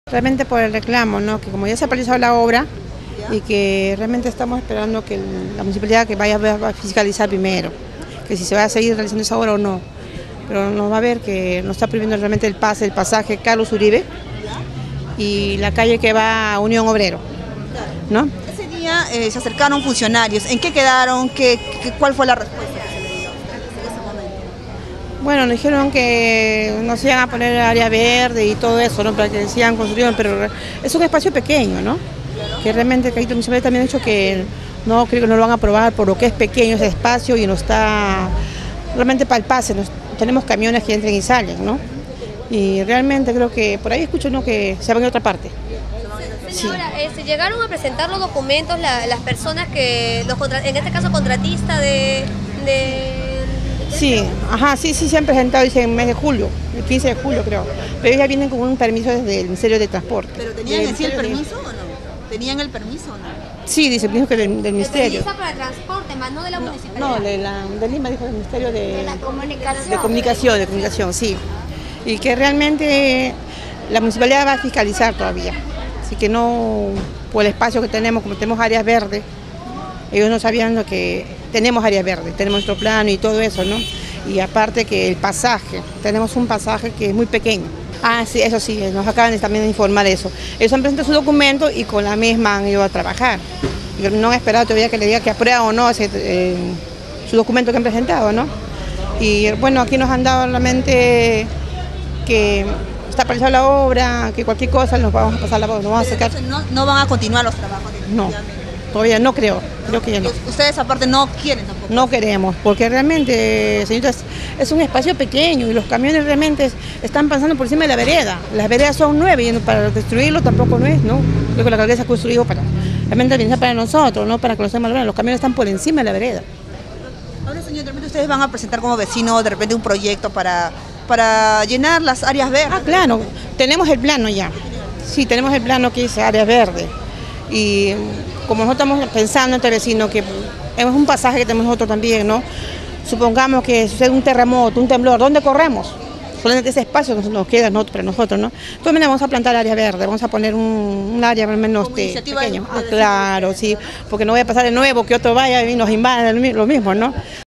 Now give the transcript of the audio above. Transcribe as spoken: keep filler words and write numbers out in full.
Realmente por el reclamo, ¿no? Que como ya se ha paralizado la obra y que realmente estamos esperando que el, la municipalidad que vaya a fiscalizar primero, que si se va a seguir realizando esa obra o no. Pero nos va a ver que nos está prohibiendo realmente el pase, el pasaje Carlos Uribe y la calle que va a Unión Obrero, ¿no? Ese día eh, se acercaron funcionarios. ¿En qué quedaron? ¿Qué, qué, ¿Cuál fue la respuesta que se le dio en ese momento? Bueno, nos dijeron que nos iban a poner área verde y todo eso, ¿no? Para que sigan construyendo, pero es un espacio pequeño, ¿no? Que realmente Caíto Municipal también ha dicho que no, creo que no lo van a aprobar por lo que es pequeño ese espacio y no está realmente para el pase. Nos, tenemos camiones que entran y salen, ¿no? Y realmente creo que por ahí escucho, ¿no?, que se van a otra parte. Señora, sí. ¿Se llegaron a presentar los documentos la, las personas que, los contra, en este caso contratistas de, de... Sí, ajá, sí, sí se han presentado, dice en el mes de julio, el quince de julio creo, pero ellos ya vienen con un permiso desde el Ministerio de Transporte. ¿Pero tenían en sí el permiso de... o no? ¿Tenían el permiso o no? Sí, dice, dijo que del, del Ministerio. ¿El permiso para el transporte, más no de la no, municipalidad? No, de, la, de Lima dijo el Ministerio de, de la comunicación. De comunicación, de comunicación, sí. Y que realmente la municipalidad va a fiscalizar todavía, así que no, por el espacio que tenemos, como tenemos áreas verdes, ellos no sabían lo que tenemos áreas verdes, tenemos nuestro plano y todo eso, ¿no? Y aparte que el pasaje, tenemos un pasaje que es muy pequeño. Ah, sí, eso sí, nos acaban de también de informar eso. Ellos han presentado su documento y con la misma han ido a trabajar. Y no han esperado todavía que le diga que aprueba o no ese, eh, su documento que han presentado, ¿no? Y bueno, aquí nos han dado realmente que está paralizada la obra, que cualquier cosa nos vamos a pasar la voz, nos vamos a sacar. No, no van a continuar los trabajos. No, todavía no creo, creo que ya no. Ustedes aparte no quieren tampoco. No queremos, porque realmente, señoritas, es un espacio pequeño y los camiones realmente están pasando por encima de la vereda. Las veredas son nueve y para destruirlo tampoco no es, ¿no? Creo que la alcaldesa ha construido para, realmente bienestar para nosotros, no para que los demás, los camiones están por encima de la vereda. Ahora, señor, de repente ustedes van a presentar como vecinos de repente un proyecto para, para llenar las áreas verdes. Ah, claro, tenemos el plano ya. Sí, tenemos el plano que dice áreas verdes. Y como nosotros estamos pensando entre vecinos, que es un pasaje que tenemos nosotros también, ¿no? Supongamos que sucede un terremoto, un temblor, ¿dónde corremos? Solamente ese espacio nos, nos queda nosotros, para nosotros, ¿no? Entonces vamos a plantar área verde, vamos a poner un, un área al menos de, pequeño. Ah, claro, sí, porque no voy a pasar de nuevo que otro vaya y nos invada lo mismo, ¿no?